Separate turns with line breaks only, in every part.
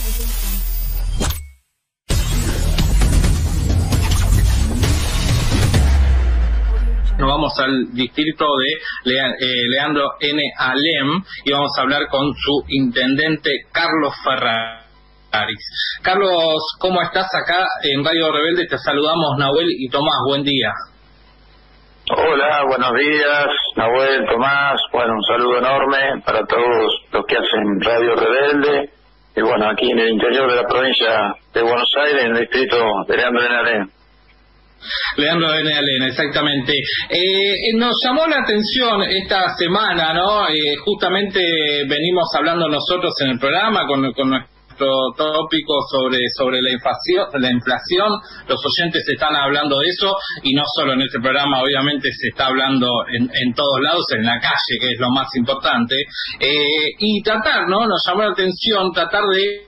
Nos vamos al distrito de Leandro N. Alem y vamos a hablar con su intendente Carlos Ferraris. Carlos, ¿cómo estás? Acá en Radio Rebelde te saludamos Nahuel y Tomás, buen día.
Hola, buenos días, Nahuel, Tomás. Bueno, un saludo enorme para todos los que hacen Radio Rebelde. Y bueno, aquí en el interior de la provincia de Buenos Aires, en el distrito de Leandro N. Alem.
Leandro N. Alem, exactamente. Nos llamó la atención esta semana, ¿no? Justamente venimos hablando nosotros en el programa con nuestro tópico sobre la inflación. Los oyentes están hablando de eso y no solo en este programa, obviamente se está hablando en todos lados, en la calle, que es lo más importante. Y tratar, ¿no? Nos llamó la atención tratar de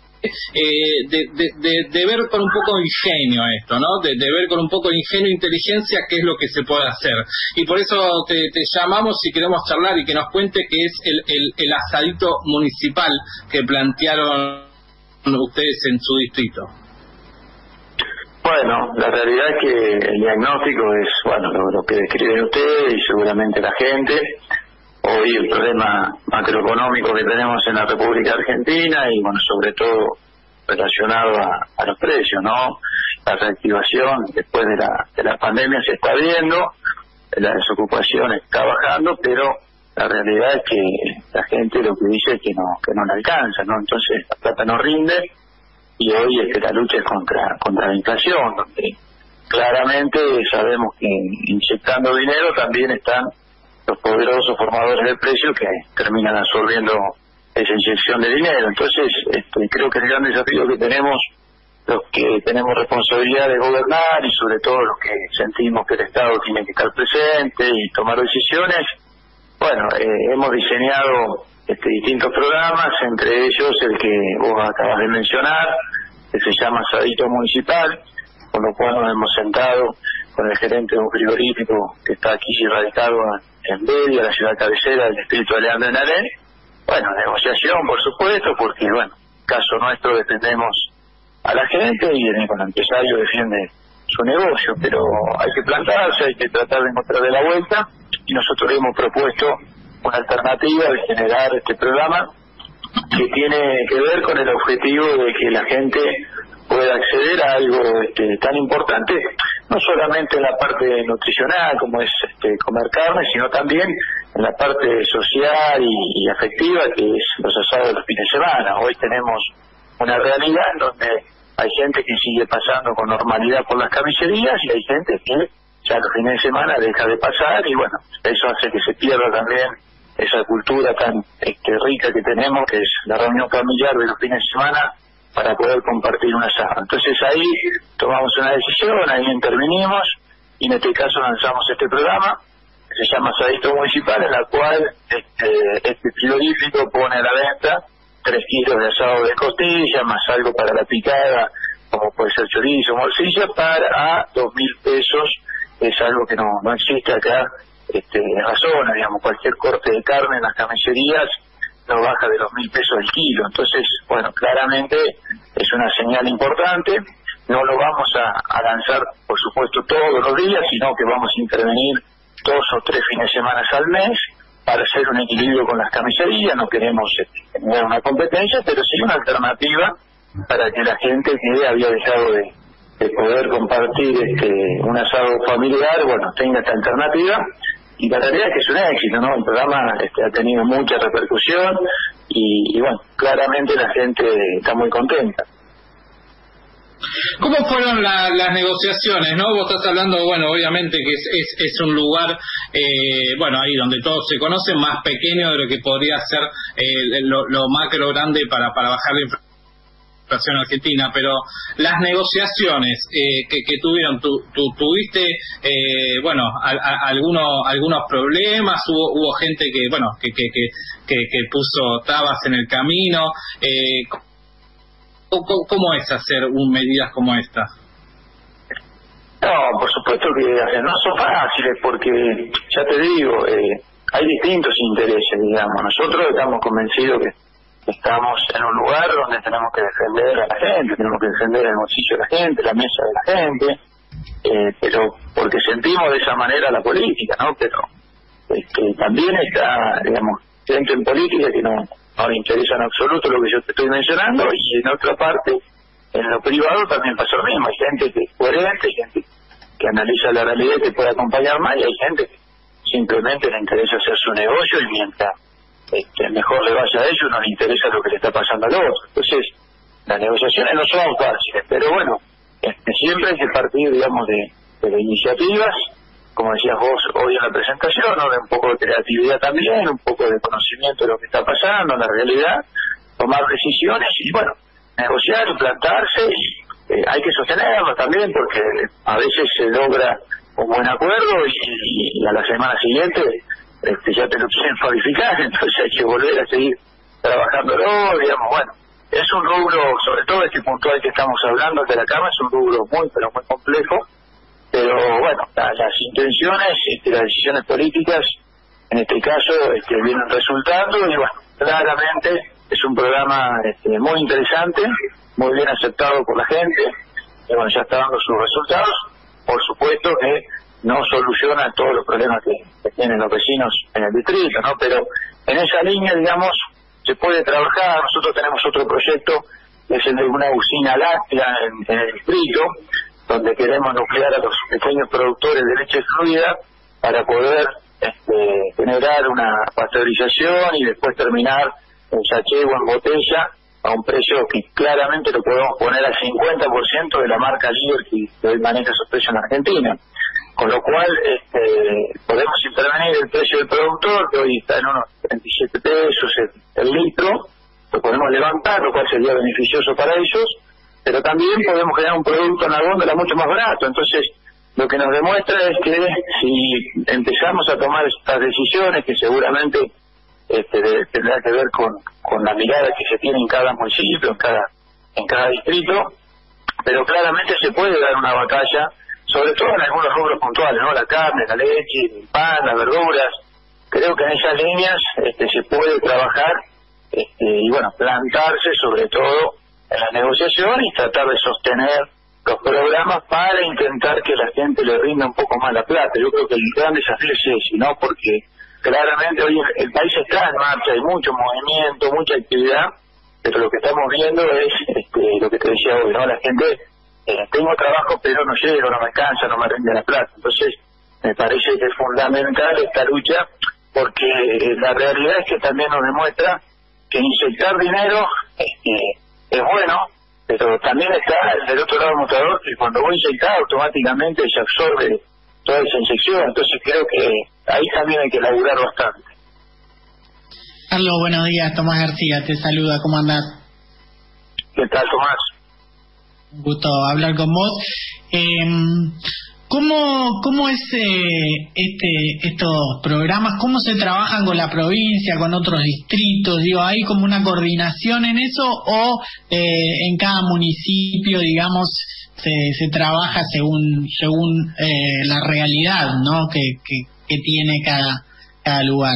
ver con un poco de ingenio esto, ¿no? De ver con un poco de ingenio e inteligencia qué es lo que se puede hacer. Y por eso te llamamos y queremos charlar y que nos cuente qué es el asadito municipal que plantearon ustedes en su distrito.
Bueno, la realidad es que el diagnóstico es, bueno, lo que describen ustedes y seguramente la gente. Hoy el problema macroeconómico que tenemos en la República Argentina y, bueno, sobre todo relacionado a los precios, ¿no? La reactivación después de la pandemia se está viendo, la desocupación está bajando, pero la realidad es que la gente lo que dice es que no le alcanza, ¿no? Entonces la plata no rinde y hoy la lucha es contra la inflación, donde claramente sabemos que inyectando dinero también están los poderosos formadores de precios que terminan absorbiendo esa inyección de dinero. Entonces, creo que el gran desafío que tenemos, los que tenemos responsabilidad de gobernar y sobre todo los que sentimos que el Estado tiene que estar presente y tomar decisiones, bueno, hemos diseñado distintos programas, entre ellos el que vos acabas de mencionar, que se llama Asadito Municipal, con lo cual nos hemos sentado con el gerente de un frigorífico que está aquí radicado en Bedia, la ciudad cabecera del distrito de Leandro N. Alem. Bueno, negociación, por supuesto, porque, bueno, caso nuestro defendemos a la gente y el empresario defiende su negocio, pero hay que plantarse, hay que tratar de encontrarle la vuelta y nosotros hemos propuesto una alternativa de generar este programa que tiene que ver con el objetivo de que la gente pueda acceder a algo tan importante, no solamente en la parte nutricional como es comer carne, sino también en la parte social y afectiva, que es los asados de los fines de semana. Hoy tenemos una realidad en donde hay gente que sigue pasando con normalidad por las carnicerías y hay gente que ya los fines de semana deja de pasar y bueno, eso hace que se pierda también esa cultura tan rica que tenemos, que es la reunión familiar de los fines de semana para poder compartir un asado. Entonces ahí tomamos una decisión, ahí intervinimos y en este caso lanzamos este programa que se llama Asadito Municipal, en la cual este frigorífico pone a la venta 3 kilos de asado de costilla, más algo para la picada, como puede ser chorizo, morcilla, para 2.000 pesos, es algo que no existe acá en la zona, digamos, cualquier corte de carne en las carnicerías no baja de los 1.000 pesos el kilo. Entonces, bueno, claramente es una señal importante. No lo vamos a lanzar, por supuesto, todos los días, sino que vamos a intervenir 2 o 3 fines de semana al mes para hacer un equilibrio con las carnicerías. No queremos tener una competencia, pero sí una alternativa para que la gente que había dejado de poder compartir un asado familiar, bueno, tenga esta alternativa. Y la realidad es que es un éxito, ¿no? El programa ha tenido mucha repercusión y bueno, claramente la gente está muy contenta.
¿Cómo fueron las negociaciones, no? Vos estás hablando, bueno, obviamente que es un lugar, bueno, ahí donde todos se conocen, más pequeño de lo que podría ser lo macro grande para bajar la inflación argentina, pero las negociaciones que tuvieron, tuviste, bueno, algunos problemas, hubo gente que, bueno, que puso trabas en el camino. ¿Cómo es hacer medidas como esta?
No, por supuesto que no son fáciles porque, ya te digo, hay distintos intereses, digamos. Nosotros estamos convencidos estamos en un lugar donde tenemos que defender a la gente, tenemos que defender el bolsillo de la gente, la mesa de la gente, pero porque sentimos de esa manera la política, ¿no? Pero también está, digamos, gente en política que no le interesa en absoluto lo que yo te estoy mencionando, y en otra parte, en lo privado también pasa lo mismo. Hay gente que es coherente, hay gente que analiza la realidad y te puede acompañar más, y hay gente que simplemente le interesa hacer su negocio, y mientras mejor le vaya a ellos, no le interesa lo que le está pasando al otro. Entonces, las negociaciones no son fáciles, pero bueno, siempre hay que partir, digamos, de iniciativas, como decías vos hoy en la presentación, ¿no? De un poco de creatividad también, un poco de conocimiento de lo que está pasando, la realidad, tomar decisiones y, bueno, negociar, plantarse, y hay que sostenerlo también, porque a veces se logra un buen acuerdo y a la semana siguiente ya te lo quieren modificar, entonces hay que volver a seguir trabajándolo, digamos. Bueno, es un rubro, sobre todo este puntual que estamos hablando de la Cama, es un rubro muy, pero muy complejo, pero bueno, las intenciones, las decisiones políticas, en este caso, vienen resultando, y bueno, claramente es un programa muy interesante, muy bien aceptado por la gente, y bueno, ya está dando sus resultados. Por supuesto que no soluciona todos los problemas que tienen los vecinos en el distrito, ¿no? Pero en esa línea, digamos, se puede trabajar. Nosotros tenemos otro proyecto, que es el de una usina láctea en el distrito, donde queremos nuclear a los pequeños productores de leche fluida para poder generar una pasteurización y después terminar en sachet o en botella a un precio que claramente lo podemos poner al 50% de la marca líder que hoy maneja esos precios en Argentina. Con lo cual podemos intervenir el precio del productor, que hoy está en unos 37 pesos el litro, lo podemos levantar, lo cual sería beneficioso para ellos, pero también podemos generar un producto en la góndola mucho más barato. Entonces, lo que nos demuestra es que si empezamos a tomar estas decisiones, que seguramente tendrá que ver con la mirada que se tiene en cada municipio, en cada distrito, pero claramente se puede dar una batalla, sobre todo en algunos rubros puntuales, ¿no? La carne, la leche, el pan, las verduras. Creo que en esas líneas se puede trabajar y bueno, plantarse sobre todo en la negociación y tratar de sostener los programas para intentar que la gente le rinda un poco más la plata. Yo creo que el gran desafío es ese, ¿no? Porque claramente hoy el país está en marcha, hay mucho movimiento, mucha actividad, pero lo que estamos viendo es lo que te decía hoy, ¿no? La gente, tengo trabajo pero no llego, no me alcanza, no me rinde la plata. Entonces me parece que es fundamental esta lucha, porque la realidad es que también nos demuestra que inyectar dinero es bueno, pero también está del otro lado del mostrador, que cuando vos inyectás automáticamente se absorbe toda esa inyección. Entonces creo que ahí también hay que laburar bastante.
Carlos, buenos días. Tomás García te saluda, ¿cómo andás?
¿Qué tal, Tomás?
Un gusto hablar con vos. ¿Cómo es estos programas? ¿Cómo se trabajan con la provincia, con otros distritos? Digo, ¿hay como una coordinación en eso o en cada municipio, digamos, se trabaja según la realidad, ¿no? que tiene cada lugar?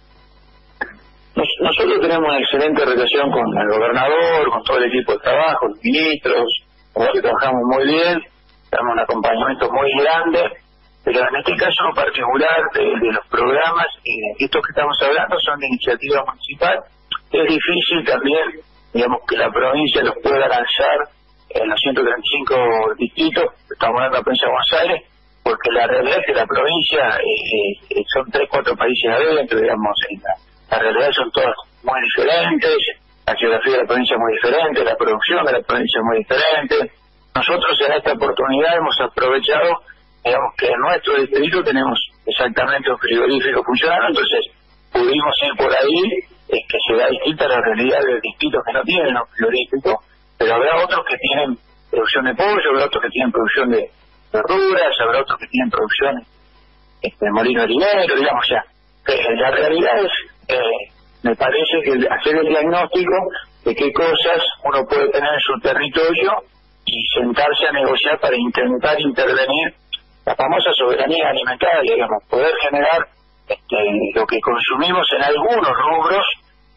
Nosotros tenemos una excelente relación con el gobernador, con todo el equipo de trabajo, los ministros, con los que trabajamos muy bien, tenemos un acompañamiento muy grande, pero en este caso en particular de los programas, estos que estamos hablando son de iniciativa municipal. Es difícil también, digamos, que la provincia los pueda lanzar en los 135 distritos, estamos hablando de la provincia de Buenos Aires, porque la realidad es que la provincia son 3-4 países adentro, digamos, la realidad son todas muy diferentes, la geografía de la provincia es muy diferente, la producción de la provincia es muy diferente. Nosotros en esta oportunidad hemos aprovechado, digamos, que en nuestro distrito tenemos exactamente un frigorífico funcionando, entonces pudimos ir por ahí, que se da distinta la realidad de distritos que no tienen un frigorífico, pero habrá otros que tienen producción de pollo, habrá otros que tienen producción de verduras, habrá otros que tienen producción de molino harinero, digamos ya. La realidad es, me parece que hacer el diagnóstico de qué cosas uno puede tener en su territorio y sentarse a negociar para intentar intervenir la famosa soberanía alimentaria, digamos, poder generar lo que consumimos en algunos rubros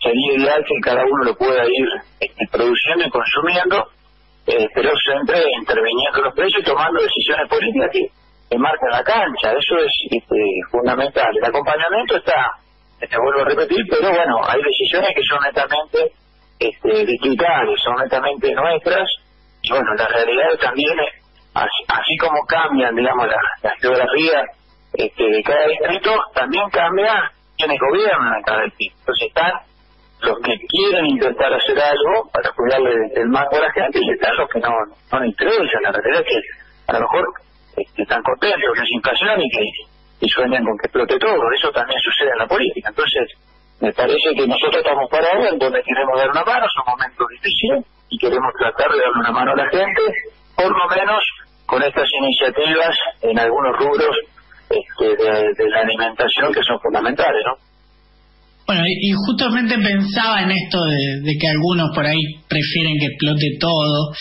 sería ideal que cada uno lo pueda ir produciendo y consumiendo, pero siempre interviniendo los precios y tomando decisiones políticas que marcan la cancha. Eso es fundamental. El acompañamiento está, vuelvo a repetir, pero bueno, hay decisiones que son netamente distritales, son netamente nuestras, y bueno, la realidad también es, así como cambian, digamos, la geografía de cada distrito, también cambia quienes gobiernan en cada distrito. Entonces están los que quieren intentar hacer algo para cuidarle el mango a la gente, y están los que no les interesa. La realidad es que a lo mejor están contentos que es inflación y sueñan con que explote todo. Eso también sucede en la política. Entonces me parece que nosotros estamos parados en donde queremos dar una mano. Son momentos difíciles y queremos tratar de darle una mano a la gente, por lo menos con estas iniciativas en algunos rubros de la alimentación que son fundamentales, ¿no?
Bueno, y justamente pensaba en esto de que algunos por ahí prefieren que explote todo,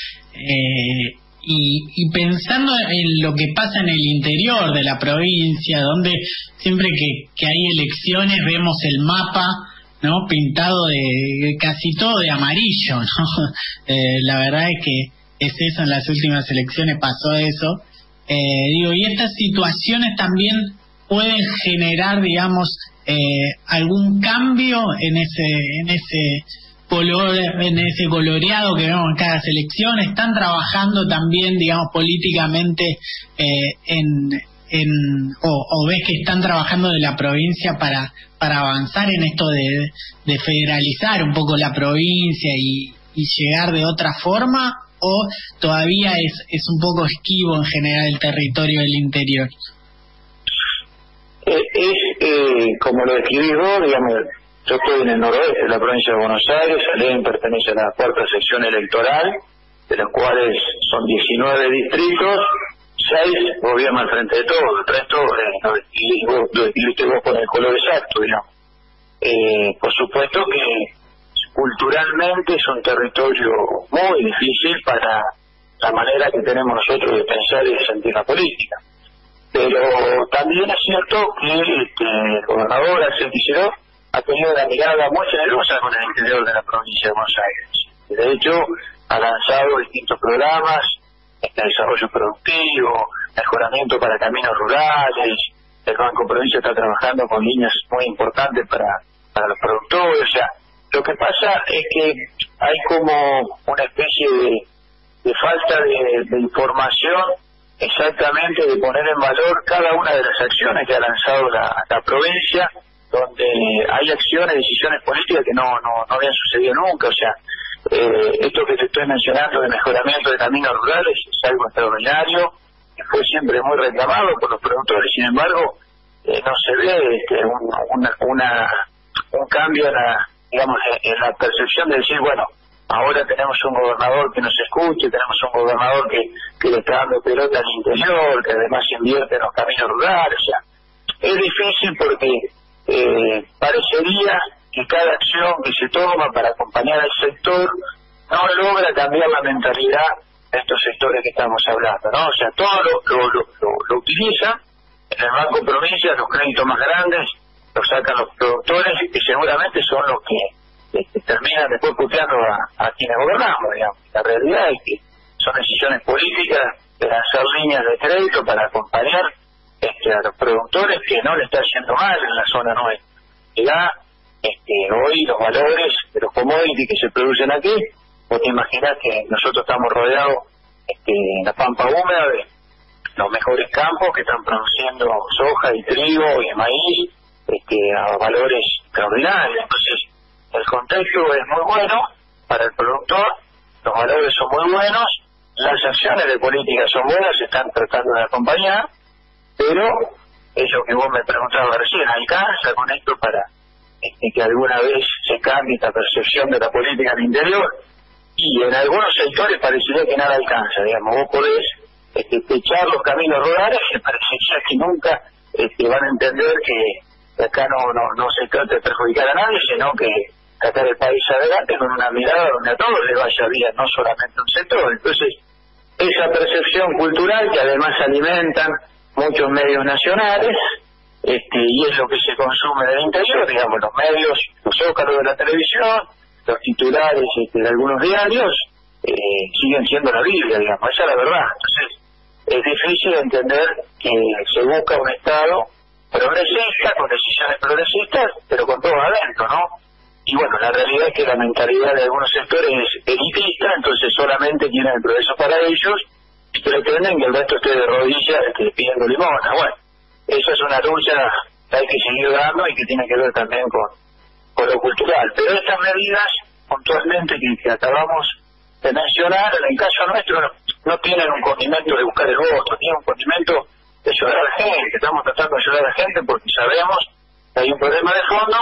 y pensando en lo que pasa en el interior de la provincia, donde siempre que hay elecciones vemos el mapa, ¿no?, pintado de casi todo de amarillo, ¿no? La verdad es que es eso, en las últimas elecciones pasó eso. Y estas situaciones también pueden generar, digamos, algún cambio en ese color, en ese coloreado que vemos en cada elección. Están trabajando también, digamos, políticamente o ves que están trabajando de la provincia para avanzar en esto de federalizar un poco la provincia y llegar de otra forma, o todavía es un poco esquivo en general el territorio del interior?
Como lo describís vos, digamos, yo estoy en el noroeste de la provincia de Buenos Aires. Alem pertenece a la cuarta sección electoral, de los cuales son 19 distritos, 6 gobiernan al frente de todos, el resto lo describiste vos con el color exacto, digamos. Por supuesto que culturalmente es un territorio muy difícil para la manera que tenemos nosotros de pensar y de sentir la política. Pero también es cierto que el gobernador Axel Kicillof ha tenido una mirada muy generosa con el interior de la provincia de Buenos Aires. De hecho, ha lanzado distintos programas, desarrollo productivo, mejoramiento para caminos rurales. El Banco Provincia está trabajando con líneas muy importantes para los productores. O sea, lo que pasa es que hay como una especie de falta de información, exactamente, de poner en valor cada una de las acciones que ha lanzado la provincia, donde hay acciones, decisiones políticas que no habían sucedido nunca. O sea, esto que te estoy mencionando de mejoramiento de caminos rurales es algo extraordinario, que fue siempre muy reclamado por los productores. Sin embargo, no se ve un cambio en la percepción de decir, bueno, ahora tenemos un gobernador que nos escuche, tenemos un gobernador que le está dando pelota al interior, que además invierte en los caminos rurales. O sea, es difícil porque parecería que cada acción que se toma para acompañar al sector no logra cambiar la mentalidad de estos sectores que estamos hablando, ¿no? O sea, todo lo utiliza en el Banco Provincia, los créditos más grandes los sacan los productores, que seguramente son los que terminan después puteando a quienes gobernamos, digamos. La realidad es que son decisiones políticas de lanzar líneas de crédito para acompañar a los productores, que no le está yendo mal en la zona nuestra. Ya hoy los valores de los commodities que se producen aquí, vos te imaginás que nosotros estamos rodeados en la pampa húmeda de los mejores campos que están produciendo soja y trigo y maíz a valores extraordinarios. Entonces el contexto es muy bueno para el productor, los valores son muy buenos, las acciones de política son buenas, se están tratando de acompañar, pero eso que vos me preguntabas recién, ¿alcanza con esto para que alguna vez se cambie esta percepción de la política en el interior? Y en algunos sectores parecería que nada alcanza, digamos. Vos podés techar los caminos rurales, que parecería que nunca van a entender que acá no se trata de perjudicar a nadie, sino que sacar el país adelante con una mirada donde a todos les vaya bien, no solamente a un sector. Entonces, esa percepción cultural, que además alimentan muchos medios nacionales, y es lo que se consume del interior, digamos, los medios, los zócalos de la televisión, los titulares de algunos diarios, siguen siendo la Biblia, digamos, esa es la verdad. Entonces, es difícil entender que se busca un Estado progresista, con decisiones progresistas, pero con todo adentro, ¿no? Y bueno, la realidad es que la mentalidad de algunos sectores es elitista, entonces solamente quieren el progreso para ellos y pretenden que el resto esté de rodillas pidiendo limosna. Bueno, eso es una lucha que hay que seguir dando y que tiene que ver también con lo cultural. Pero estas medidas, puntualmente, que acabamos de mencionar, en el caso nuestro, no tienen un condimento de buscar el voto, tienen un condimento de ayudar a la gente. Estamos tratando de ayudar a la gente porque sabemos que hay un problema de fondo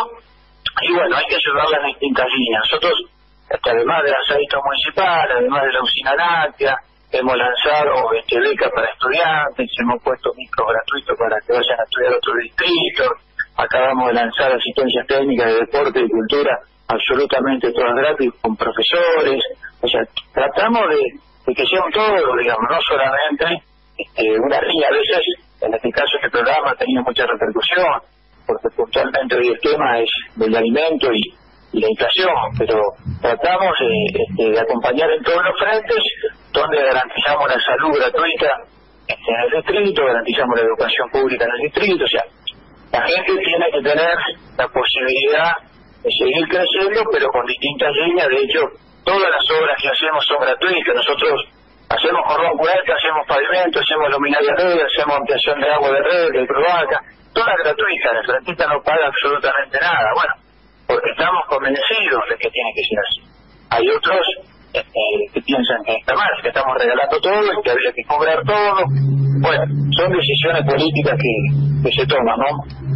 y bueno, hay que ayudarla en distintas líneas. Nosotros, además del asadito municipal, además de la usina láctea, hemos lanzado becas para estudiantes, hemos puesto micros gratuitos para que vayan a estudiar a otros distritos, acabamos de lanzar asistencias técnicas de deporte y cultura absolutamente todas gratis con profesores. O sea, tratamos de que sea un todo, digamos, no solamente una línea. A veces, en este caso, este programa ha tenido mucha repercusión, porque puntualmente hoy el tema es del alimento y la inflación, pero tratamos de acompañar en todos los frentes, donde garantizamos la salud gratuita en el distrito, garantizamos la educación pública en el distrito. O sea, la gente tiene que tener la posibilidad de seguir creciendo, pero con distintas líneas. De hecho, todas las obras que hacemos son gratuitas. Nosotros hacemos cordón cubierto, hacemos pavimento, hacemos luminaria red, hacemos ampliación de agua de red, de cloaca, todas gratuitas. El frentista no paga absolutamente nada. Bueno, porque estamos convencidos de que tiene que ser así. Hay otros que piensan que está mal, que estamos regalando todo y que habría que cobrar todo. Bueno, son decisiones políticas que se toman, ¿no?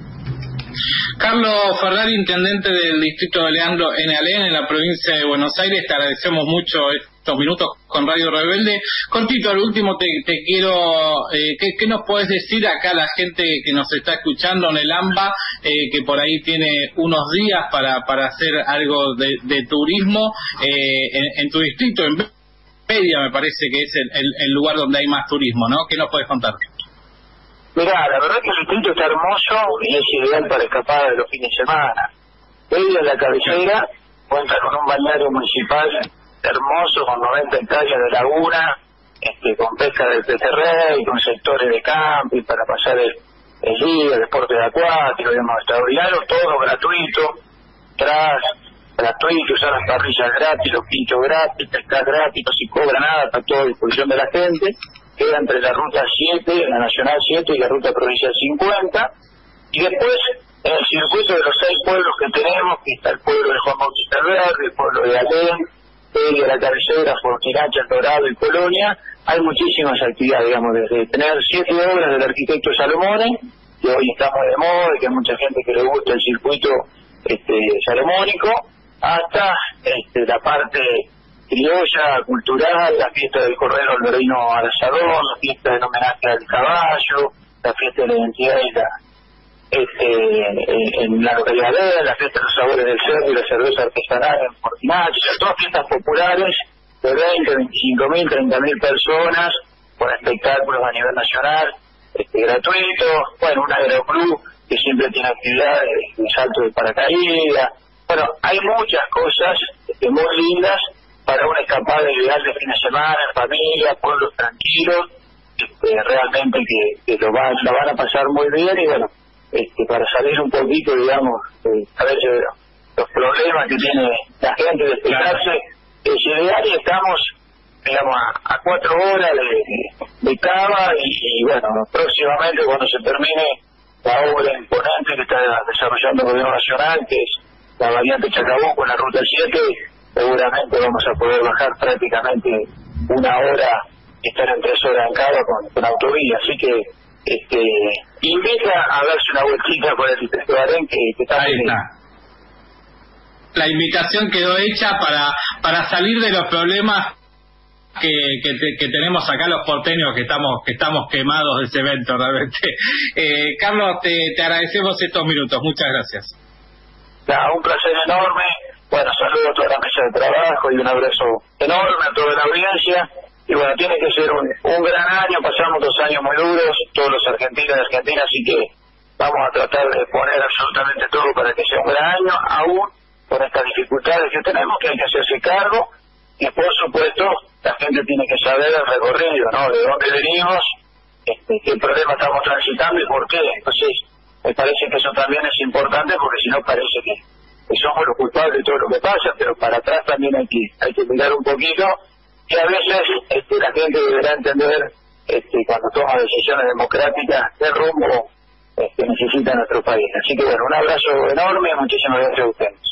Carlos Ferrari, intendente del distrito de Leandro N. Alem, en la provincia de Buenos Aires, te agradecemos mucho estos minutos con Radio Rebelde. Cortito, al último te quiero, ¿qué nos podés decir acá a la gente que nos está escuchando en el AMBA, que por ahí tiene unos días para hacer algo de turismo en tu distrito, en Pedia me parece que es el lugar donde hay más turismo, ¿no? ¿Qué nos podés contar?
Mirá, la verdad que el distrito está hermoso y es ideal para escapar de los fines de semana. Pedia, la cabecera, cuenta con un balneario municipal hermoso, con 90 hectáreas de laguna, con pesca del pejerrey, con sectores de camping para pasar el día, deportes acuáticos, digamos, extraordinario, todo gratuito, gratuito, usar las parrillas gratis, los pinchos gratis, pescar gratis, no se cobra nada, está todo a disposición de la gente. Queda entre la ruta 7, la Nacional 7 y la ruta provincial 50, y después en el circuito de los 6 pueblos que tenemos, que está el pueblo de Juan Bautista Alvear, el pueblo de Alem, Pedia, la cabecera, Fortinacha, El Dorado y Colonia, hay muchísimas actividades, digamos, desde tener 7 obras del arquitecto Salomone, que hoy está muy de moda y que hay mucha gente que le gusta el circuito salomónico, hasta la parte criolla, cultural, la fiesta del Cordero Alberino al Asador, la fiesta en homenaje al caballo, la fiesta de la identidad en la localidad de la fiesta de los sabores del cerdo y la cerveza artesanal en Fortinacha. O sea, todas fiestas populares de 20, 25.000, 30.000 personas, con espectáculos a nivel nacional, gratuitos. Bueno, un aeroclub que siempre tiene actividades de salto de paracaídas. Bueno, hay muchas cosas muy lindas para una escapada ideal de fin de semana, en familia, pueblos tranquilos, realmente que la van a pasar muy bien. Y bueno, para salir un poquito, digamos, a veces los problemas que tiene la gente de despejarse, es ideal. Y estamos, digamos, a 4 horas de Cava y bueno, próximamente cuando se termine la obra imponente que está desarrollando el Gobierno Nacional, que es la variante Chacabuco en la Ruta 7, seguramente vamos a poder bajar prácticamente 1 hora y estar en 3 horas en Cava con autovía. Así que invita a darse una vueltita por el distrito de Alem, que está
ahí
bien.
Está. La invitación quedó hecha para salir de los problemas que tenemos acá los porteños, que estamos quemados de ese evento realmente. Carlos, te agradecemos estos minutos, muchas gracias.
Un placer enorme. Bueno, saludo a toda la mesa de trabajo y un abrazo enorme a toda la audiencia. Y bueno, tiene que ser un gran año. Pasamos 2 años muy duros, todos los argentinos y argentinas, así que vamos a tratar de poner absolutamente todo para que sea un gran año, aún con estas dificultades que tenemos, que hay que hacerse cargo, y por supuesto la gente tiene que saber el recorrido, ¿no? De dónde venimos, qué problema estamos transitando y por qué. Entonces me parece que eso también es importante, porque si no parece que somos los culpables de todo lo que pasa, pero para atrás también hay que mirar un poquito, y a veces la gente deberá entender cuando toma decisiones democráticas qué rumbo necesita nuestro país. Así que bueno, un abrazo enorme, muchísimas gracias a usted.